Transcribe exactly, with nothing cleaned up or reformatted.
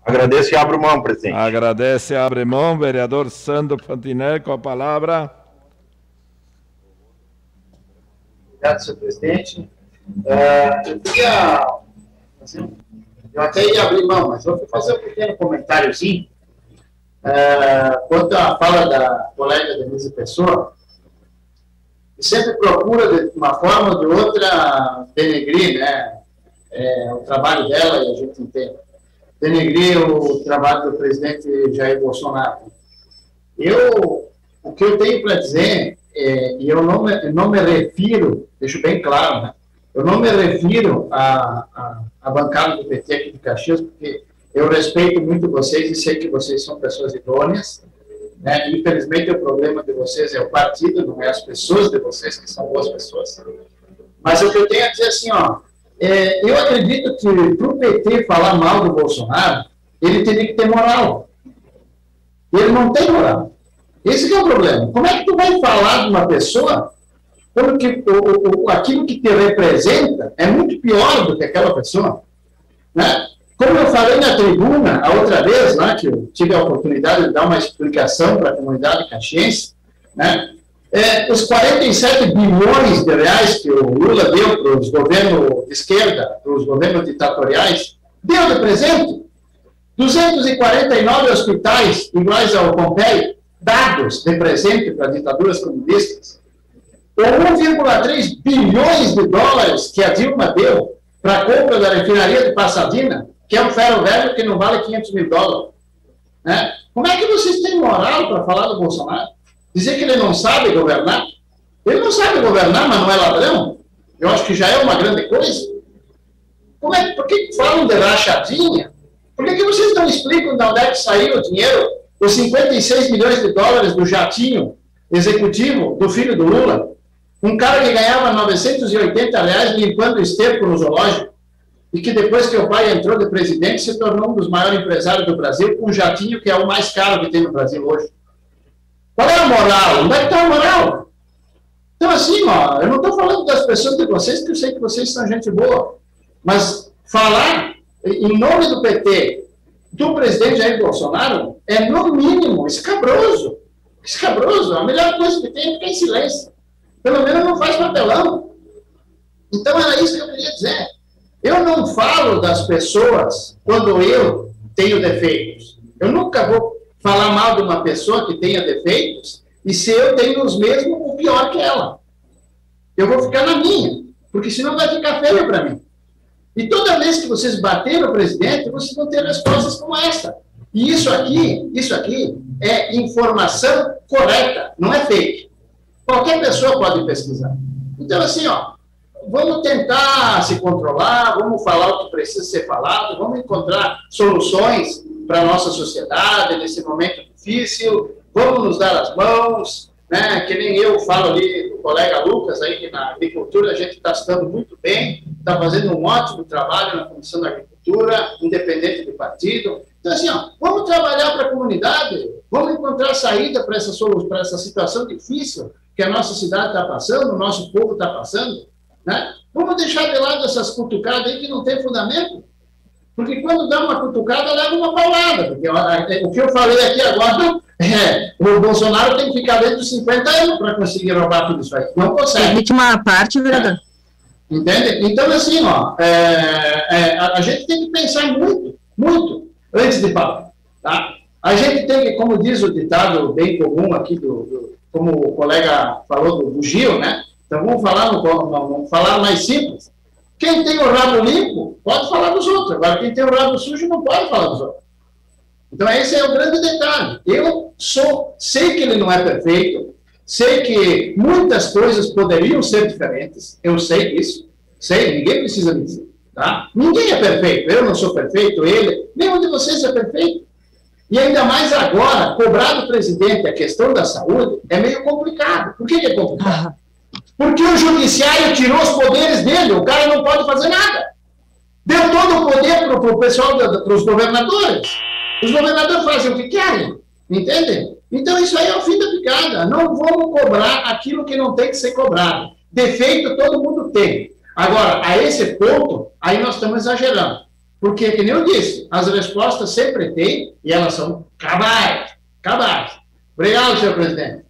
Agradeço e abro mão, presidente. Agradece e abre mão. Vereador Sandro Fantinel, com a palavra. Obrigado, senhor presidente. Uh, eu queria... Assim, eu até ia abrir mão, mas vou fazer um pequeno comentáriozinho. Uh, quanto à fala da colega Denise Pessoa, que sempre procura, de uma forma ou de outra, denegrir, né, é, o trabalho dela, e a gente entende, denegrir o trabalho do presidente Jair Bolsonaro. Eu, o que eu tenho para dizer, é, e eu não me, eu não me refiro, deixo bem claro, né, eu não me refiro à, à, à bancada do P T aqui de Caxias, porque eu respeito muito vocês e sei que vocês são pessoas idôneas, né? Infelizmente, o problema de vocês é o partido, não é as pessoas de vocês, que são boas pessoas. Mas o que eu tenho a dizer assim, ó, é, eu acredito que para o P T falar mal do Bolsonaro, ele teria que ter moral. Ele não tem moral. Esse que é o problema. Como é que tu vai falar de uma pessoa quando que, o, o, aquilo que te representa é muito pior do que aquela pessoa? Né? Como eu falei na tribuna, a outra vez, né, que eu tive a oportunidade de dar uma explicação para a comunidade caxiense, né, é, os quarenta e sete bilhões de reais que o Lula deu para os governos de esquerda, para os governos ditatoriais, deu de presente. duzentos e quarenta e nove hospitais iguais ao Pompeii, dados de presente para ditaduras comunistas. Ou um vírgula três bilhões de dólares que a Dilma deu para a compra da refinaria de Pasadena, que é um ferro velho que não vale quinhentos mil dólares. Né? Como é que vocês têm moral para falar do Bolsonaro? Dizer que ele não sabe governar? Ele não sabe governar, mas não é ladrão? Eu acho que já é uma grande coisa. Como é, por que falam de rachadinha? Por que, que vocês não explicam de onde é que saiu o dinheiro, os cinquenta e seis milhões de dólares do jatinho executivo do filho do Lula? Um cara que ganhava novecentos e oitenta reais limpando esterco no zoológico, e que depois que o pai entrou de presidente, se tornou um dos maiores empresários do Brasil, com um jatinho que é o mais caro que tem no Brasil hoje. Qual é a moral? Onde é que está a moral? Então, assim, ó, eu não estou falando das pessoas de vocês, que eu sei que vocês são gente boa, mas falar em nome do P T, do presidente Jair Bolsonaro, é, no mínimo, escabroso. Escabroso. A melhor coisa que tem é ficar em silêncio. Pelo menos não faz papelão. Então, era isso que eu queria dizer. Eu não falo das pessoas quando eu tenho defeitos. Eu nunca vou falar mal de uma pessoa que tenha defeitos e se eu tenho os mesmos ou pior que ela. Eu vou ficar na minha, porque senão vai ficar feio para mim. E toda vez que vocês baterem no presidente, vocês vão ter respostas como essa. E isso aqui, isso aqui é informação correta, não é fake. Qualquer pessoa pode pesquisar. Então, assim, ó, vamos tentar se controlar, vamos falar o que precisa ser falado, vamos encontrar soluções para a nossa sociedade nesse momento difícil, vamos nos dar as mãos, né? Que nem eu falo ali do colega Lucas, aí, que na agricultura a gente está estando muito bem, está fazendo um ótimo trabalho na Comissão da Agricultura, independente do partido. Então, assim, ó, vamos trabalhar para a comunidade, vamos encontrar saída para essa, para essa situação difícil que a nossa cidade está passando, o nosso povo está passando, né? Vamos deixar de lado essas cutucadas aí que não tem fundamento, porque quando dá uma cutucada, leva uma paulada, porque o que eu falei aqui agora, é, o Bolsonaro tem que ficar dentro dos cinquenta anos para conseguir roubar tudo isso aí, não consegue. Permite uma parte, vereador. É. Entende? Então, assim, ó, é, é, a, a gente tem que pensar muito, muito, antes de falar, tá? A gente tem que, como diz o ditado bem comum aqui, do, do como o colega falou do, do Gil, né? Então, vamos falar, no, vamos falar mais simples. Quem tem o rabo limpo, pode falar dos outros. Agora, quem tem o rabo sujo, não pode falar dos outros. Então, esse é o grande detalhe. Eu sou, sei que ele não é perfeito, sei que muitas coisas poderiam ser diferentes, eu sei disso, sei, ninguém precisa me dizer, tá? Ninguém é perfeito, eu não sou perfeito, ele, nenhum de vocês é perfeito. E ainda mais agora, cobrar do presidente a questão da saúde é meio complicado. Por que, que é complicado? Porque o judiciário tirou os poderes dele, o cara não pode fazer nada. Deu todo o poder para o pessoal, para os governadores. Os governadores fazem o que querem, entende? Então isso aí é o fim da picada. Não vamos cobrar aquilo que não tem que ser cobrado. Defeito todo mundo tem. Agora, a esse ponto, aí nós estamos exagerando. Porque, como eu disse, as respostas sempre tem e elas são cabais, cabais. Obrigado, senhor presidente.